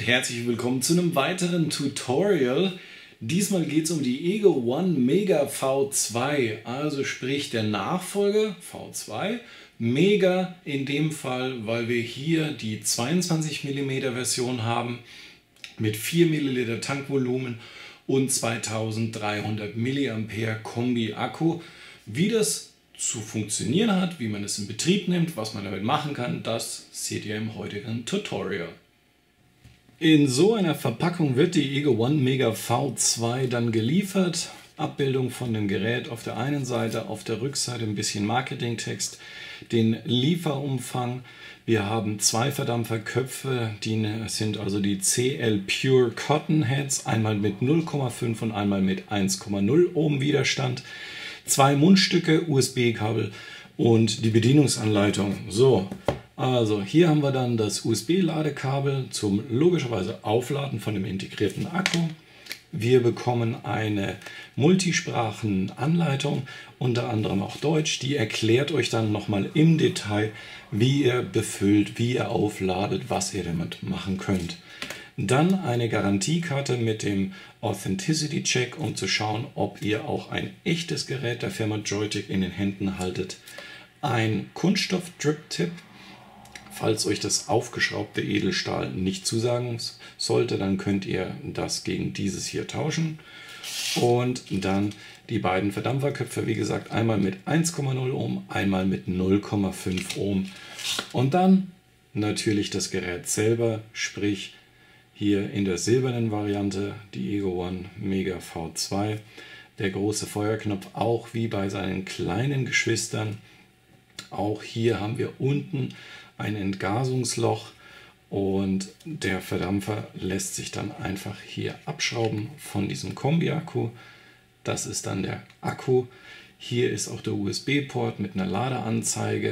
herzlich willkommen zu einem weiteren Tutorial. Diesmal geht es um die Ego One Mega V2, also sprich der Nachfolger V2. Mega in dem Fall, weil wir hier die 22 mm Version haben mit 4 ml Tankvolumen und 2300 mAh Kombi-Akku. Wie das zu funktionieren hat, wie man es in Betrieb nimmt, was man damit machen kann, das seht ihr im heutigen Tutorial. In so einer Verpackung wird die Ego One Mega V2 dann geliefert. Abbildung von dem Gerät auf der einen Seite, auf der Rückseite ein bisschen Marketingtext, den Lieferumfang. Wir haben zwei Verdampferköpfe, die sind also die CL Pure Cotton Heads, einmal mit 0,5 und einmal mit 1,0 Ohm Widerstand. Zwei Mundstücke, USB-Kabel und die Bedienungsanleitung. So, also hier haben wir dann das USB-Ladekabel zum logischerweise Aufladen von dem integrierten Akku. Wir bekommen eine Multisprachenanleitung, unter anderem auch Deutsch. Die erklärt euch dann nochmal im Detail, wie ihr befüllt, wie ihr aufladet, was ihr damit machen könnt. Dann eine Garantiekarte mit dem Authenticity Check, um zu schauen, ob ihr auch ein echtes Gerät der Firma Joyetech in den Händen haltet. Ein Kunststoff-Drip-Tip. Falls euch das aufgeschraubte Edelstahl nicht zusagen sollte, dann könnt ihr das gegen dieses hier tauschen. Und dann die beiden Verdampferköpfe, wie gesagt, einmal mit 1,0 Ohm, einmal mit 0,5 Ohm. Und dann natürlich das Gerät selber, sprich hier in der silbernen Variante die Ego One Mega V2. Der große Feuerknopf, auch wie bei seinen kleinen Geschwistern. Auch hier haben wir unten ein Entgasungsloch und der Verdampfer lässt sich dann einfach hier abschrauben von diesem Kombi-Akku. Das ist dann der Akku. Hier ist auch der USB-Port mit einer Ladeanzeige.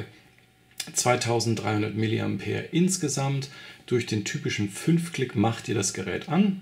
2300 mAh insgesamt. Durch den typischen 5-Klick macht ihr das Gerät an,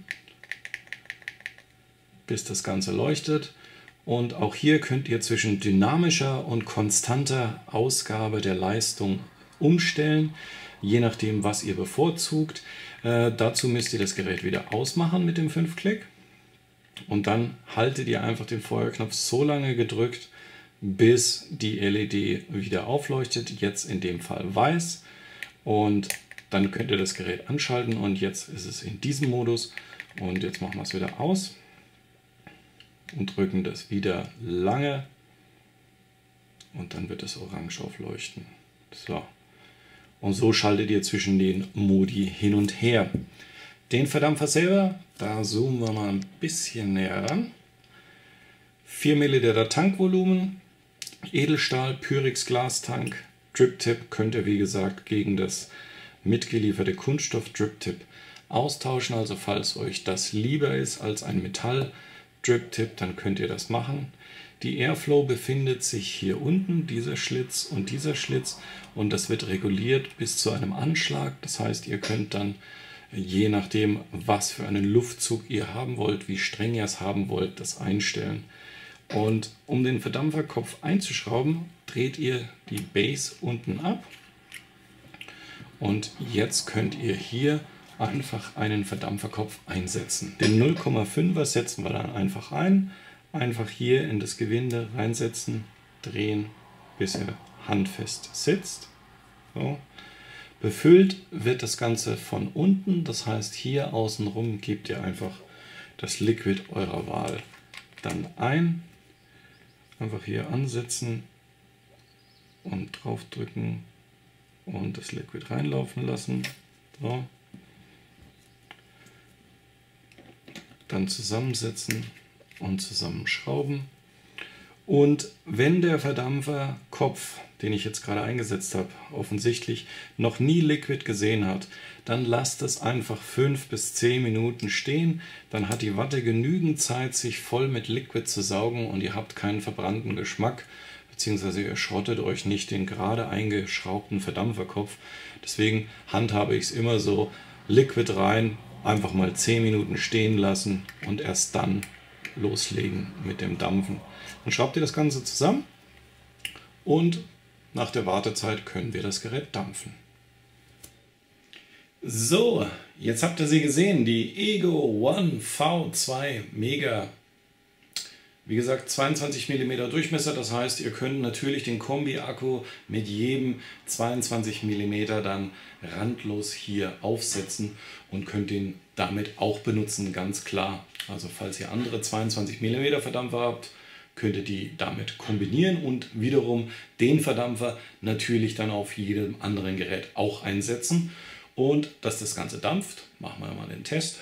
bis das Ganze leuchtet. Und auch hier könnt ihr zwischen dynamischer und konstanter Ausgabe der Leistung umstellen, je nachdem, was ihr bevorzugt. Dazu müsst ihr das Gerät wieder ausmachen mit dem 5-Klick. Und dann haltet ihr einfach den Feuerknopf so lange gedrückt, bis die LED wieder aufleuchtet. Jetzt in dem Fall weiß. Und dann könnt ihr das Gerät anschalten und jetzt ist es in diesem Modus. Und jetzt machen wir es wieder aus und drücken das wieder lange und dann wird es orange aufleuchten. So. Und so schaltet ihr zwischen den Modi hin und her. Den Verdampfer selber, da zoomen wir mal ein bisschen näher ran. 4 ml Tankvolumen, Edelstahl, Pyrex Glastank, Drip-Tip könnt ihr wie gesagt gegen das mitgelieferte Kunststoff-Drip-Tip austauschen. Also falls euch das lieber ist als ein Metall-Drip-Tip, dann könnt ihr das machen. Die Airflow befindet sich hier unten, dieser Schlitz und das wird reguliert bis zu einem Anschlag. Das heißt, ihr könnt dann, je nachdem, was für einen Luftzug ihr haben wollt, wie streng ihr es haben wollt, das einstellen. Und um den Verdampferkopf einzuschrauben, dreht ihr die Base unten ab. Und jetzt könnt ihr hier einfach einen Verdampferkopf einsetzen. Den 0,5er setzen wir dann einfach ein. Einfach hier in das Gewinde reinsetzen, drehen, bis er handfest sitzt. So. Befüllt wird das Ganze von unten, das heißt hier außenrum gebt ihr einfach das Liquid eurer Wahl dann ein. Einfach hier ansetzen und drauf drücken und das Liquid reinlaufen lassen. So. Dann zusammensetzen und zusammenschrauben. Und wenn der Verdampferkopf, den ich jetzt gerade eingesetzt habe, offensichtlich noch nie Liquid gesehen hat, dann lasst es einfach 5 bis 10 Minuten stehen. Dann hat die Watte genügend Zeit, sich voll mit Liquid zu saugen und ihr habt keinen verbrannten Geschmack, beziehungsweise ihr schrottet euch nicht den gerade eingeschraubten Verdampferkopf. Deswegen handhabe ich es immer so, Liquid rein, einfach mal 10 Minuten stehen lassen und erst dann loslegen mit dem Dampfen. Dann schraubt ihr das Ganze zusammen und nach der Wartezeit können wir das Gerät dampfen. So, jetzt habt ihr sie gesehen, die Ego One V2 Mega. Wie gesagt, 22 mm Durchmesser, das heißt, ihr könnt natürlich den Kombi-Akku mit jedem 22 mm dann randlos hier aufsetzen und könnt den damit auch benutzen, ganz klar. Also falls ihr andere 22 mm Verdampfer habt, könnt ihr die damit kombinieren und wiederum den Verdampfer natürlich dann auf jedem anderen Gerät auch einsetzen. Und dass das Ganze dampft, machen wir mal den Test.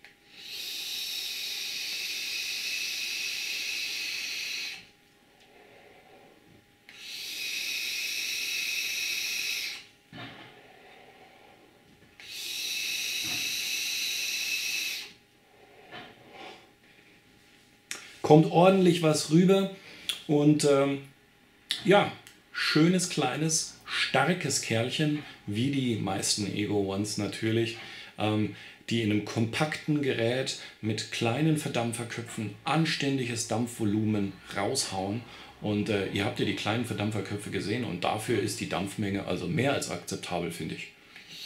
Kommt ordentlich was rüber und ja, schönes, kleines, starkes Kerlchen, wie die meisten Ego Ones natürlich, die in einem kompakten Gerät mit kleinen Verdampferköpfen anständiges Dampfvolumen raushauen. Und ihr habt ja die kleinen Verdampferköpfe gesehen und dafür ist die Dampfmenge also mehr als akzeptabel, finde ich.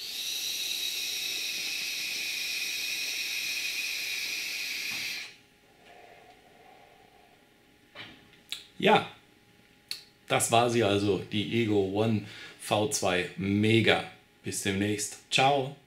Ja, das war sie also, die Ego One V2 Mega. Bis demnächst. Ciao.